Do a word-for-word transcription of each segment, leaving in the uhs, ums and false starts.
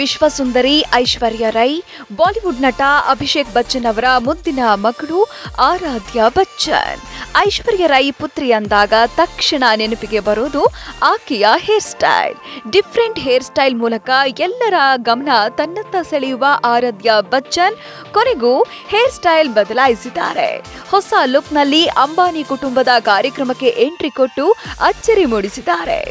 ವಿಶ್ವಸುಂದರಿ Aishwarya Rai, Bollywood ನಟ ಅಭಿಷೇಕ್ ಬಚ್ಚನ್ ಅವರ ಮುದ್ದಿನ ಮಗಳು ಆರಾಧ್ಯ ಬಚ್ಚನ್. ಐಶ್ವರ್ಯ ರೈ ಪುತ್ರಿ ಅಂದಾಗ ತಕ್ಷಣ ನೆನಪಿಗೆ ಬರೋದು ಆಕೆಯ hair style. Different hair style ಮೂಲಕ ಎಲ್ಲರ ಗಮನ ತನ್ನತ್ತ ಸೆಳೆಯುವ ಆರಾಧ್ಯ ಬಚ್ಚನ್ ಕೊನೆಗೂ ಹೇರ್ ಸ್ಟೈಲ್ ಬದಲಾಯಿಸಿದ್ದಾರೆ. ಹೊಸ ಲುಕ್ನಲ್ಲಿ ಅಂಬಾನಿ ಕುಟುಂಬದ ಕಾರ್ಯಕ್ರಮಕ್ಕೆ ಎಂಟ್ರಿ ಕೊಟ್ಟು ಅಚ್ಚರಿ ಮೂಡಿಸಿದ್ದಾರೆ.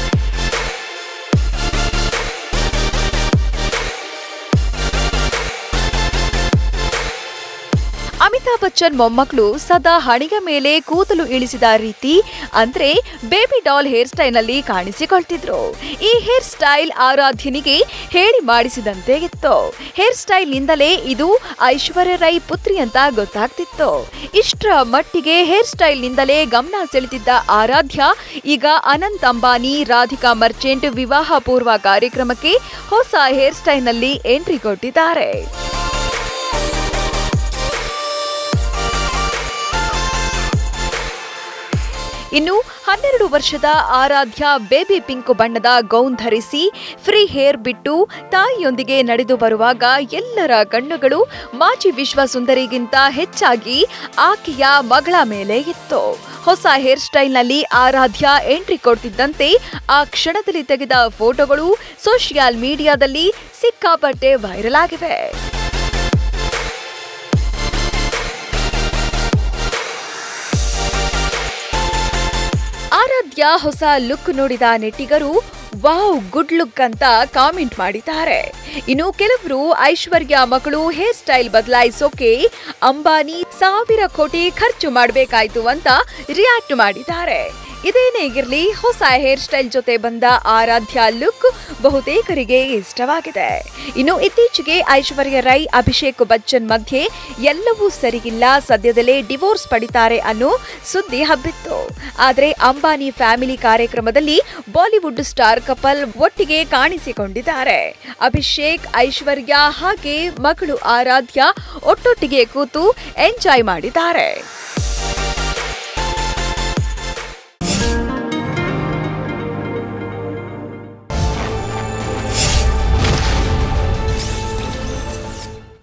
ಅಮಿತಾಬ್ ಬಚ್ಚನ್ ಮೊಮ್ಮಕ್ಕಳು ಸದಾ ಹಣೆಯ ಮೇಲೆ ಕೂದಲು ಇಳಿಸಿದ ರೀತಿ ಅಂದ್ರೆ ಬೇಬಿ ಡಾಲ್ ಹೇರ್ ಸ್ಟೈಲ್ ನಲ್ಲಿ ಕಾಣಿಸಿಕೊಳ್ತಿದ್ರು. ಈ ಹೇರ್ ಸ್ಟೈಲ್ ಆರಾಧ್ಯನಿಗೆ ಹೇಳಿ ಮಾಡಿಸಿದಂತೆ ಇತ್ತು. ಹೇರ್ ಸ್ಟೈಲ್ ನಿಂದಲೇ ಇದು ಐಶ್ವರ್ಯ ರೈ ಪುತ್ರಿ ಅಂತ ಗೊತ್ತಾಗ್ತಿತ್ತು. ಇಷ್ಟರ ಮಟ್ಟಿಗೆ ಹೇರ್ ಸ್ಟೈಲ್ ನಿಂದಲೇ ಗಮನ ಸೆಳೆದಿದ್ದ ಆರಾಧ್ಯ ಈಗ ಅನಂತ್ ಅಂಬಾನಿ, ರಾಧಿಕಾ ಮರ್ಚೆಂಟ್ ವಿವಾಹ ಪೂರ್ವ ಕಾರ್ಯಕ್ರಮಕ್ಕೆ ಹೊಸ ಹೇರ್ ಸ್ಟೈಲ್ ನಲ್ಲಿ ಎಂಟ್ರಿ ಕೊಟ್ಟಿದ್ದಾರೆ. ಇನ್ನು ಹನ್ನೆರಡು ವರ್ಷದ ಆರಾಧ್ಯ ಬೇಬಿ ಪಿಂಕ್ ಬಣ್ಣದ ಗೌನ್ ಧರಿಸಿ ಫ್ರೀ ಹೇರ್ ಬಿಟ್ಟು ತಾಯಿಯೊಂದಿಗೆ ನಡೆದು ಬರುವಾಗ ಎಲ್ಲರ ಕಣ್ಣುಗಳು ಮಾಜಿ ವಿಶ್ವ ಸುಂದರಿಗಿಂತ ಹೆಚ್ಚಾಗಿ ಆಕೆಯ ಮಗಳ ಮೇಲೆ ಇತ್ತು. ಹೊಸ ಹೇರ್ ಸ್ಟೈಲ್ನಲ್ಲಿ ಆರಾಧ್ಯ ಎಂಟ್ರಿ ಕೊಡ್ತಿದ್ದಂತೆ ಆ ಕ್ಷಣದಲ್ಲಿ ತೆಗೆದ ಫೋಟೋಗಳು ಸೋಷಿಯಲ್ ಮೀಡಿಯಾದಲ್ಲಿ ಸಿಕ್ಕಾಪಟ್ಟೆ ವೈರಲ್ ಆಗಿವೆ. ಆರಾಧ್ಯ ಹೊಸ ಲುಕ್ ನೋಡಿದ ನೆಟ್ಟಿಗರು ವಾವ್ ಗುಡ್ ಲುಕ್ ಅಂತ ಕಾಮೆಂಟ್ ಮಾಡಿದ್ದಾರೆ. ಇನ್ನು ಕೆಲವರು ಐಶ್ವರ್ಯ ಮಗಳು ಹೇರ್ ಸ್ಟೈಲ್ ಬದಲಾಯಿಸೋಕೆ ಅಂಬಾನಿ ಸಾವಿರ ಕೋಟಿ ಖರ್ಚು ಮಾಡಬೇಕಾಯ್ತು ಅಂತ ರಿಯಾಕ್ಟ್ ಮಾಡಿದ್ದಾರೆ. ಇದೇನೇ ಇರಲಿ, ಹೊಸ ಹೇರ್ ಸ್ಟೈಲ್ ಜೊತೆ ಬಂದ ಆರಾಧ್ಯ ಲುಕ್ ಬಹುತೇಕರಿಗೆ ಇಷ್ಟವಾಗಿದೆ. ಇನ್ನು ಇತ್ತೀಚೆಗೆ ಐಶ್ವರ್ಯ ರೈ, ಅಭಿಷೇಕ್ ಬಚ್ಚನ್ ಮಧ್ಯೆ ಎಲ್ಲವೂ ಸರಿಯಿಲ್ಲ, ಸದ್ಯದಲ್ಲೇ ಡಿವೋರ್ಸ್ ಪಡಿತಾರೆ ಅನ್ನೋ ಸುದ್ದಿ ಹಬ್ಬಿತ್ತು. ಆದ್ರೆ ಅಂಬಾನಿ ಫ್ಯಾಮಿಲಿ ಕಾರ್ಯಕ್ರಮದಲ್ಲಿ ಬಾಲಿವುಡ್ ಸ್ಟಾರ್ ಕಪಲ್ ಒಟ್ಟಿಗೆ ಕಾಣಿಸಿಕೊಂಡಿದ್ದಾರೆ. ಅಭಿಷೇಕ್, ಐಶ್ವರ್ಯ ಹಾಗೆ ಮಗಳು ಆರಾಧ್ಯ ಒಟ್ಟೊಟ್ಟಿಗೆ ಕೂತು ಎಂಜಾಯ್ ಮಾಡಿದ್ದಾರೆ.